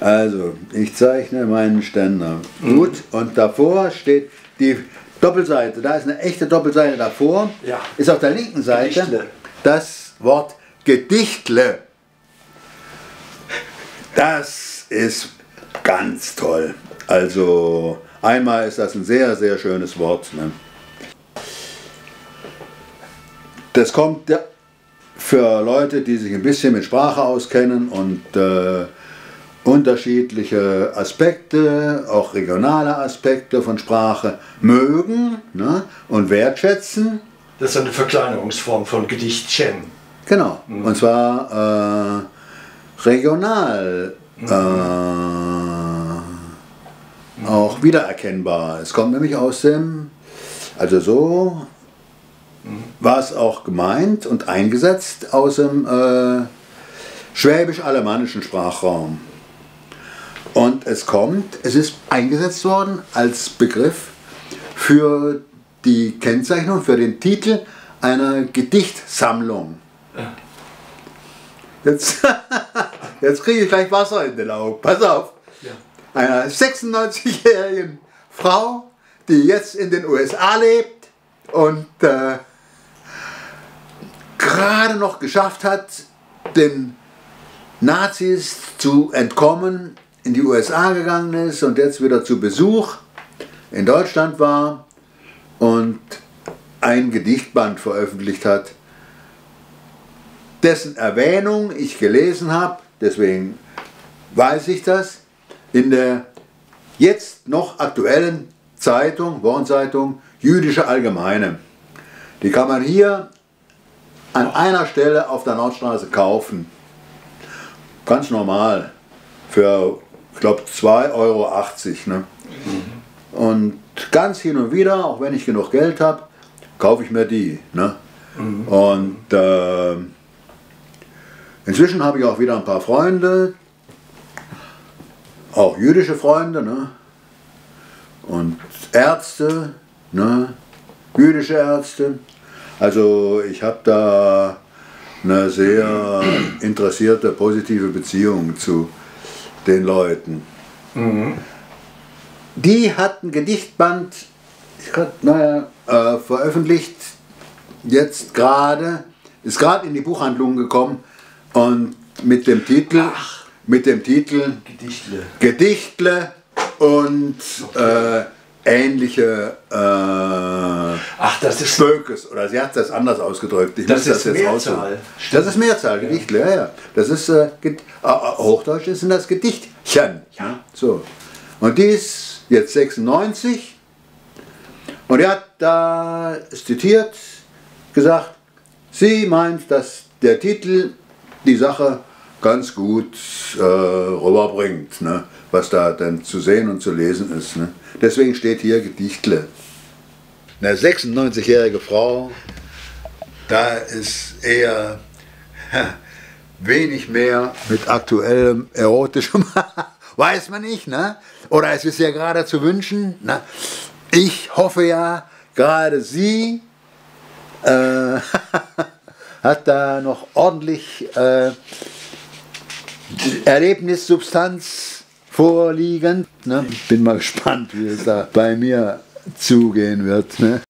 Also, ich zeichne meinen Ständer. Gut, und davor steht die Doppelseite. Da ist eine echte Doppelseite davor. Ja. Ist auf der linken Seite Gedichtle. das Wort Gedichtle. Das ist ganz toll. Also, einmal ist das ein sehr, sehr schönes Wort. Ne? Das kommt ja für Leute, die sich ein bisschen mit Sprache auskennen und unterschiedliche Aspekte, auch regionale Aspekte von Sprache mögen, ne, und wertschätzen. Das ist eine Verkleinerungsform von Gedichtchen. Genau, und zwar regional auch wiedererkennbar. Es kommt nämlich aus dem, also so war es auch gemeint und eingesetzt aus dem schwäbisch-alemannischen Sprachraum. Und es ist eingesetzt worden als Begriff für die Kennzeichnung, für den Titel einer Gedichtsammlung. Jetzt, jetzt kriege ich gleich Wasser in den Augen. Pass auf. Ja. Einer 96-jährigen Frau, die jetzt in den USA lebt und gerade noch geschafft hat, den Nazis zu entkommen, in die USA gegangen ist und jetzt wieder zu Besuch in Deutschland war und ein Gedichtband veröffentlicht hat, dessen Erwähnung ich gelesen habe, deswegen weiß ich das, in der jetzt noch aktuellen Zeitung, Wochenzeitung Jüdische Allgemeine. Die kann man hier an einer Stelle auf der Nordstraße kaufen. Ganz normal. Für, ich glaube, 2,80 Euro. Ne? Und ganz hin und wieder, auch wenn ich genug Geld habe, kaufe ich mir die. Ne? Und inzwischen habe ich auch wieder ein paar Freunde, auch jüdische Freunde, ne? Und Ärzte, ne? Jüdische Ärzte. Also ich habe da eine sehr interessierte, positive Beziehung zu den Leuten. Die hat ein Gedichtband veröffentlicht, jetzt gerade, ist gerade in die Buchhandlung gekommen und mit dem Titel Gedichtle und ähnliche das ist Spökes, oder sie hat das anders ausgedrückt. Ich das muss ist jetzt Mehrzahl. rausholen. Das ist Mehrzahl, Gedichtle, ja, ja. Das ist, Hochdeutsch sind das Gedichtchen. Ja. So. Und die ist jetzt 96 und er hat da zitiert, gesagt, sie meint, dass der Titel die Sache ganz gut rüberbringt, ne? Was da dann zu sehen und zu lesen ist. Ne? Deswegen steht hier Gedichtle. Eine 96-jährige Frau, da ist eher wenig mehr mit aktuellem erotischem, weiß man nicht, ne? Oder es ist ja gerade zu wünschen. Ne? Ich hoffe ja, gerade sie hat da noch ordentlich Erlebnissubstanz vorliegen. Ne? Bin mal gespannt, wie es da bei mir zugehen wird. Ne?